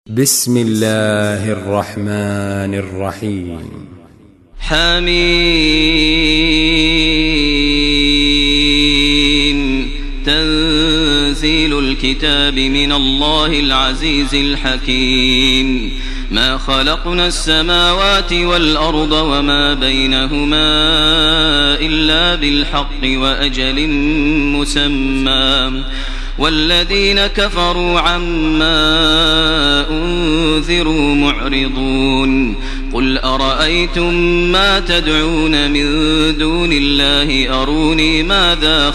بسم الله الرحمن الرحيم. حميم. تنزيل الكتاب من الله العزيز الحكيم. ما خلقنا السماوات والأرض وما بينهما إلا بالحق وأجل مسمى، والذين كفروا عما أنذروا معرضون. قل أرأيتم ما تدعون من دون الله أروني ماذا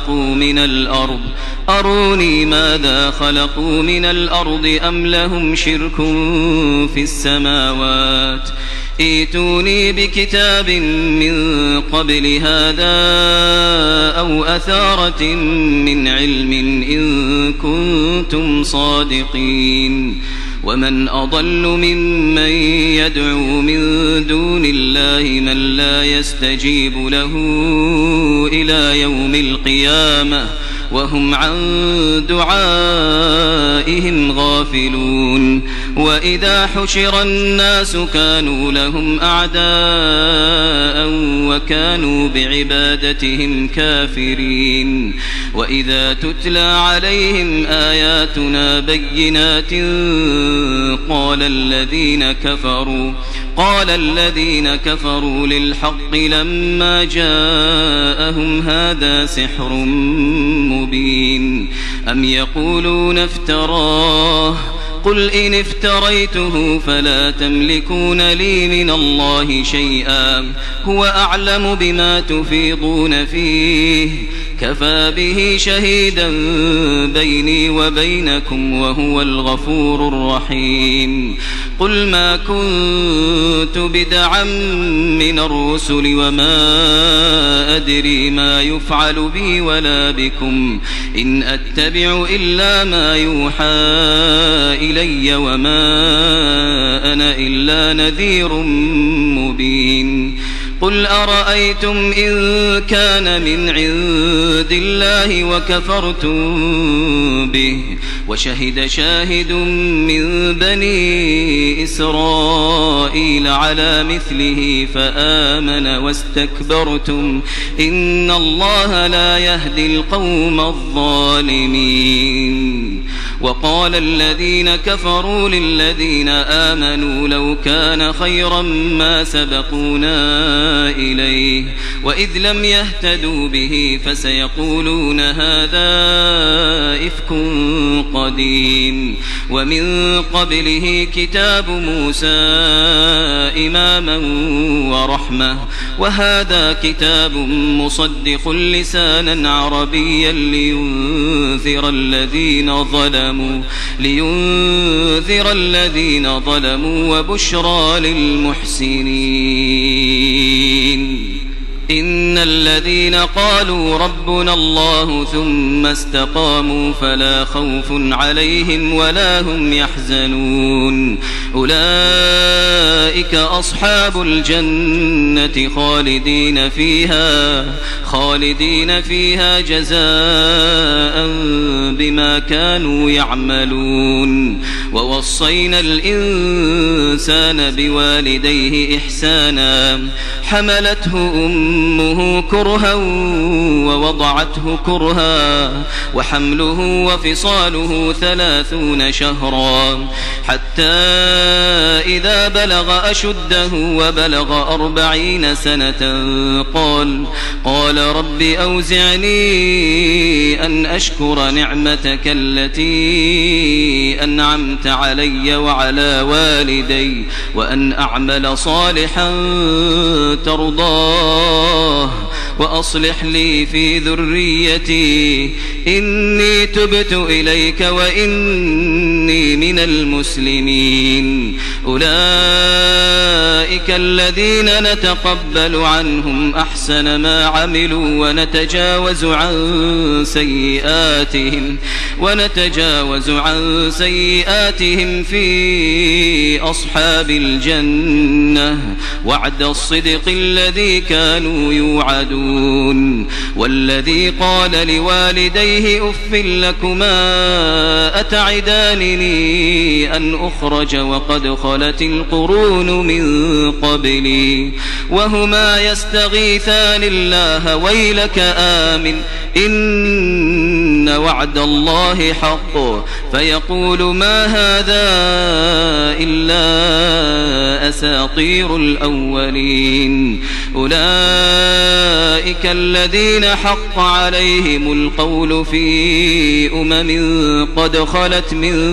خلقوا من الأرض أم لهم شرك في السماوات. ائتوني بكتاب من قبل هذا أو أثارة من علم إن كنتم صادقين. ومن أضل ممن يدعو من دون الله من لا يستجيب له إلى يوم القيامة وهم عن دعائهم غافلون. وإذا حشر الناس كانوا لهم أعداء وكانوا بعبادتهم كافرين. وإذا تتلى عليهم آياتنا بينات قال الذين كفروا للحق لما جاءهم هذا سحر مبين. أم يقولون افتراه قل إن افتريته فلا تملكون لي من الله شيئا هو أعلم بما تفيضون فيه كفى به شهيدا بيني وبينكم وهو الغفور الرحيم. قل ما كنت بدعا من الرسل وما أدري ما يفعل بي ولا بكم إن أتبع إلا ما يوحى إلي وما أنا إلا نذير مبين. قل أرأيتم إن كان من عند الله وكفرتم به وشهد شاهد من بني إسرائيل على مثله فآمن واستكبرتم إن الله لا يهدي القوم الظالمين. وقال الذين كفروا للذين آمنوا لو كان خيرا ما سبقونا إليه وإذ لم يهتدوا به فسيقولون هذا إفك قديم. ومن قبله كتاب موسى إماما ورحمة وهذا كتاب مصدق لسانا عربيا لينذر الذين ظلموا وبشرى للمحسنين. إن الذين قالوا ربنا الله ثم استقاموا فلا خوف عليهم ولا هم يحزنون. أولئك أصحاب الجنة خالدين فيها جزاء بما كانوا يعملون. ووصينا الإنسان بوالديه إحسانا حملته أمه كرها ووضعته كرها وحمله وفصاله 30 شهرا حتى إذا بلغ أشده وبلغ 40 سنة قال رب أوزعني أن أشكر نعمتك التي أنعمت علي وعلى والدي وأن أعمل صالحا ترضاه وأصلح لي في ذريتي إني تبت إليك وإني من المسلمين. أولئك الذين نتقبل عنهم أحسن ما عملوا ونتجاوز عن سيئاتهم في أصحاب الجنة وعد الصدق الذي كانوا يوعدون. والذي قال لوالديه أف لكما أتعدانني يأتيني أن أخرج وقد خلت القرون من قبلي وهما يستغيثان الله ويلك آمن إن وعد الله حق فيقول ما هذا إلا أساطير الأولين أولئك الذين حق عليهم القول في قد خلت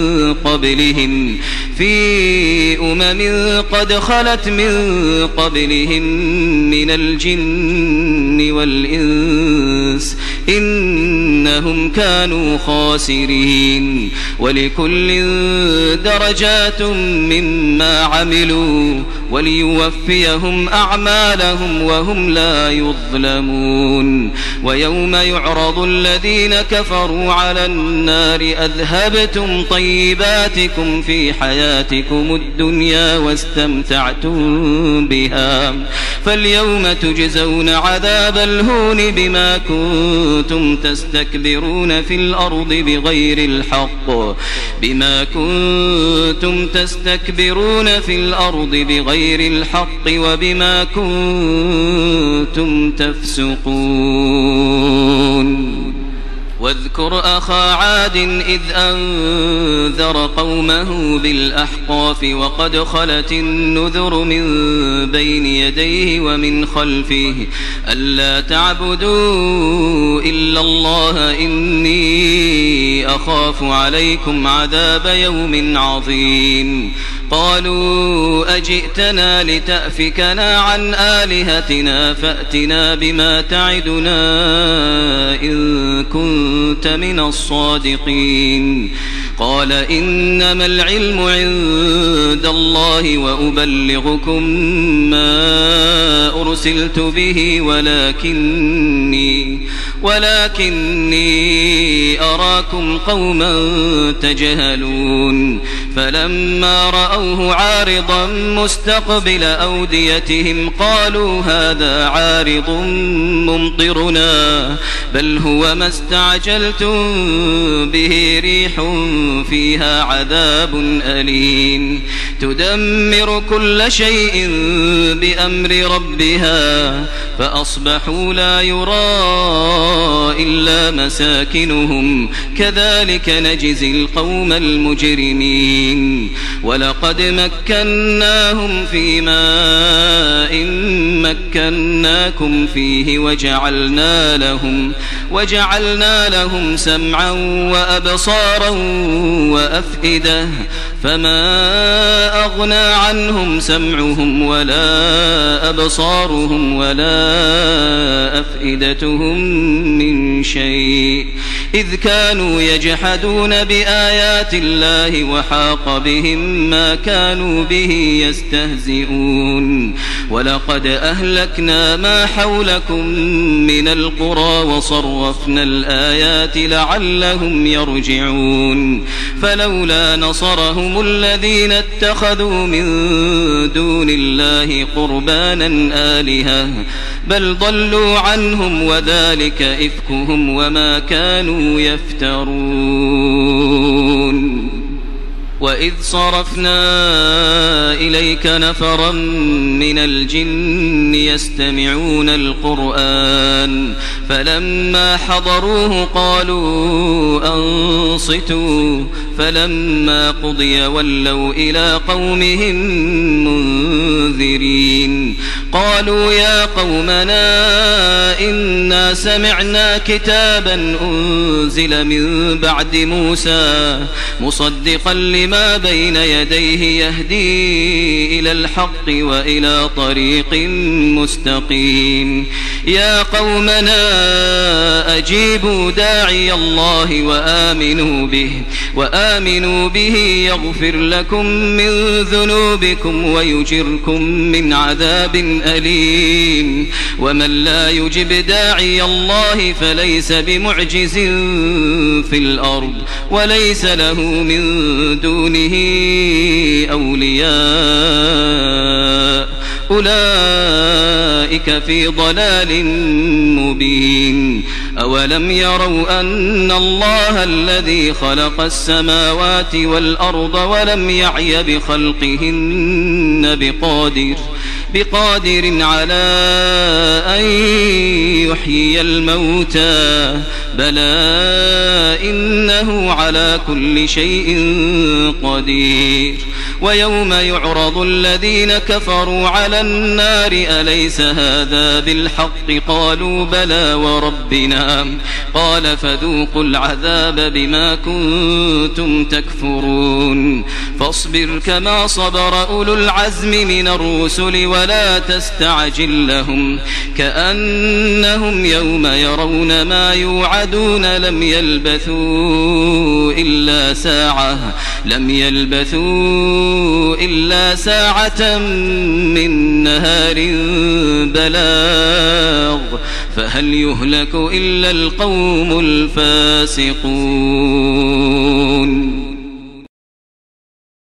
من قبلهم من الجن والإنس إنهم كانوا خاسرين ولكل درجات مما عملوا وليوفيهم أعمالهم وهم لا يظلمون ويوم يعرض الذين كفروا على النار أذهبتم طيباتكم في حياتكم الدنيا واستمتعتم بها فاليوم تجزون عذاب الهون بما كنتم تستكبرون في الأرض بغير الحق وبما كنتم تفسقون واذكر أخا عاد إذ أنذر قومه بالأحقاف وقد خلت النذر من بين يديه ومن خلفه ألا تعبدوا إلا الله إني أخاف عليكم عذاب يوم عظيم قالوا أجئتنا لتأفكنا عن آلهتنا فأتنا بما تعدنا إن كنت من الصادقين قال إنما العلم عند الله وأبلغكم ما أرسلت به ولكني أراكم قوما تجهلون فلما رأوه عارضا مستقبل أوديتهم قالوا هذا عارض ممطرنا بل هو ما استعجلتم به ريح فيها عذاب أليم تدمر كل شيء بأمر ربها فأصبحوا لا يرى إلا مساكنهم كذلك نجزي القوم المجرمين ولقد مكناهم في ماء مكناكم فيه وجعلنا لهم سمعا وأبصارا وأفئدة فما أغنى عنهم سمعهم ولا أبصارهم ولا أفئدتهم من شيء إذ كانوا يجحدون بآيات الله وحاق بهم ما كانوا به يستهزئون ولقد أهلكنا ما حولكم من القرى وصرفنا الآيات لعلهم يرجعون فلولا نصرهم الذين اتخذوا من دون الله قربانا آلهة بل ضلوا عنهم وذلك إفكهم وما كانوا يفترون وإذ صرفنا إليك نفرا من الجن يستمعون القرآن فلما حضروه قالوا أنصتوا فلما قضي ولوا إلى قومهم منذرين قالوا يا قومنا إنا سمعنا كتابا أنزل من بعد موسى مصدقا لما بين يديه يهدي إلى الحق وإلى طريق مستقيم يا قومنا أجيبوا داعي الله وآمنوا به يغفر لكم من ذنوبكم ويجركم من عذاب أليم ومن لا يجب داعي الله فليس بمعجز في الأرض وليس له من دونه أولياء أولئك في ضلال مبين. أولم يروا أن الله الذي خلق السماوات والأرض ولم يعي بخلقهن بقادر على أن يحيي الموتى بلى إنه على كل شيء قدير. ويوم يعرض الذين كفروا على النار أليس هذا بالحق قالوا بلى وربنا قال فذوقوا العذاب بما كنتم تكفرون. فاصبر كما صبر أولو العزم من الرسل ولا تستعجل لهم كأنهم يوم يرون ما يوعدون لم يلبثوا إلا ساعة من نهار بلاغ فهل يهلك إلا القوم الفاسقون.